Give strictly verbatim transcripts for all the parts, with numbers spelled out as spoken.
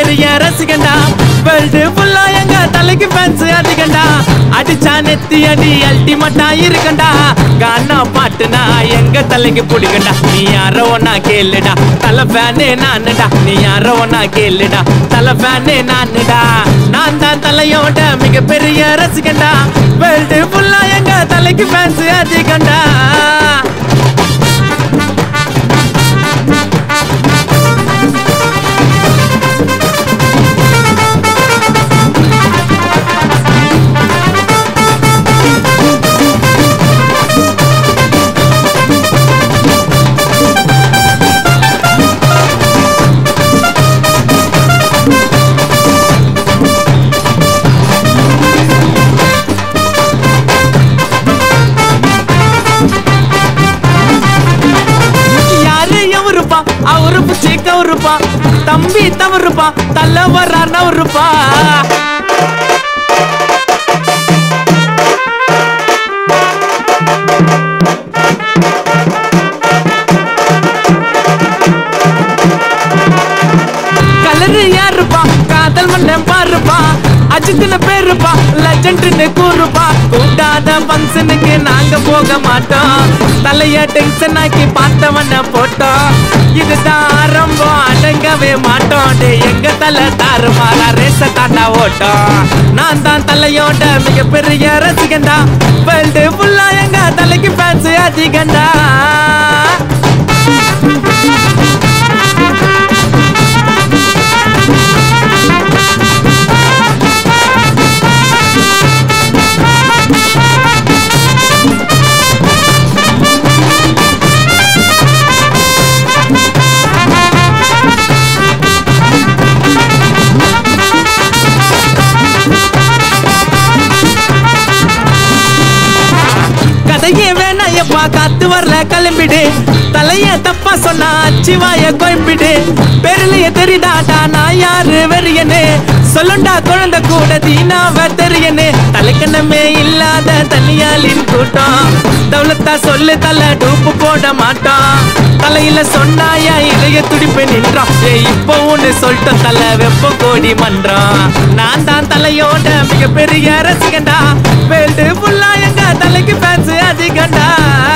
பெரிய ரசிகண்டா வேர்ல்டு ஃபுல்லா எங்க தலைக்கு ஃபேன்ஸ் அதிகண்டா அடிச்சா நெத்தி அடி அல்டிமேட்டா இருக்கண்டா கானா பாட்டுனா எங்க தலைக்கு பிடிக்கண்டா நீ யாரோ ஒன்னா கேளுடா தலை ஃபேனே நானுடா நீ யாரோ ஒன்னா கேளுடா தலை ஃபேனே நானுடா நான் தான் தலையோட மிகப்பெரிய ரசிகண்டா வேர்ல்டு ஃபுல்லா எங்க தலைக்கு ஃபேன்ஸ் அதிகண்டா அவரு புச்சி கவுருப்பா தம்பி தவறுப்பா தலை வர்றாருப்பா கலரு யாருப்பா காதல் மன்னன் பாருப்பா அஜித்துன்னு பேருப்பா லெஜெண்ட்னு கூறுப்பா கூட்டாத ஃபங்க்ஷனுக்கு நாங்க போக மாட்டோம் தலைய டென்ஷன் ஆக்கி பார்த்தவன போட்டோம் இதுதான் ஆரம்பம் அடங்கவே மாட்டோம் எங்க தலை தாறுமாறா ரேச தாண்டா ஓட்டோம் நான் தான் தலையோட மிகப்பெரிய ரசிகண்டா வேர்ல்டு ஃபுல்லா எங்க தலைக்கு ஃபேன்ஸ் அதிகண்டா கதையே வேணாயப்பா காத்து வரல கிளம்பிடு தலைய தப்பா சொன்னா அச்சிவாய கோயம்பிடு பெருலைய தெரிதாடா நான் யாரு வெறியனே சொல்லுண்டா குழந்தை கூட தீனாவ தெரியனே தலைக்கணமே இல்லாத தனியாளின் கூட்டம் தௌலத்தா சொல்லு தலை டூப்பு போட மாட்டோம் தலையில சொன்னாயா இளைய துடிப்பு நின்றோம் இப்போ ஒண்ணு சொல்லிட்டோம் தலை வெப்ப கோடி மன்றம் நான் தான் தலையோட மிகப்பெரிய ரசிகண்டா வேர்ல்டு ஃபுல்லா எங்க தலைக்கு ஃபேன்ஸ் அதிகண்டா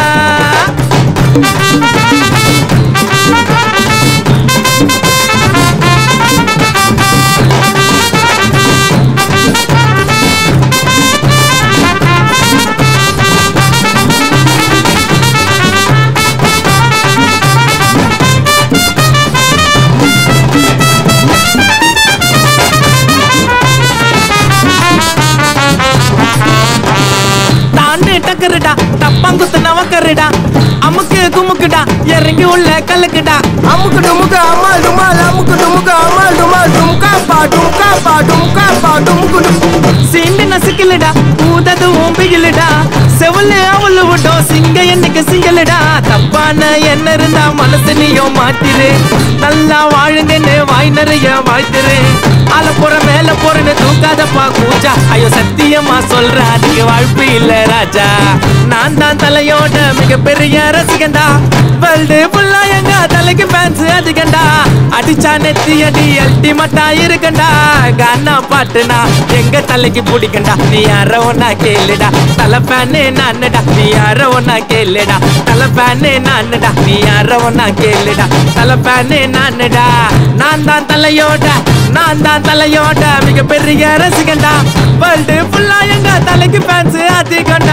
டக்கருடா தப்பாங்குத்து நவக்கருடா அமுக்கு குமுக்குடா இறங்கி உள்ள கலக்குடா அமுக்கு டுமுக்கு அம்மாள் டுமால் அமுக்கு டுமுக்கு அம்மாள் டுமால் டுமுக்கா பா டுமுக்கா பா டுமுக்கா பா டுமுக்கு சீண்டு நசுக்கிலுடா ஊதது ஓம்பிகிலுடா செவலு அவளு விட்டோம் சிங்க என்னைக்கு சிங்கலுடா தப்பான என்ன இருந்தா மனசு நீயும் மாத்திரு நல்லா வாழுங்கன்னு வாய் நிறைய வாழ்த்துரு ஆள போற மேல போறன்னு தூக்காதப்பா கூஜா ஐயோ சத்தியமா சொல்ற அதுக்கு வாழ்ப்பு இல்ல ராஜா நான் தான் தலையோட மிகப்பெரிய ரசிகண்டா வேர்ல்டு ஃபுல்லா எங்க தலைக்கு ஃபேன்ஸ் அதிகண்டா அடிச்சா நெத்தி அடி அல்டிமேட்டா இருக்கண்டா கானா பாட்டுனா எங்க தலைக்கு பிடிக்கண்டா நீ யார ஒன்னா கேளுடா தலை ஃபேனே நானுடா நீ யார ஒன்னா கேளுடா தலை ஃபேனே நானுடா நீ யார ஒன்னா கேளுடா தலை ஃபேனே நானுடா நான் தான் தலையோட நான் தான் தலையோட மிகப்பெரிய ரசிகண்டா வேர்ல்டு ஃபுல்லா எங்க தலைக்கு ஃபேன்ஸ் அதிகண்டா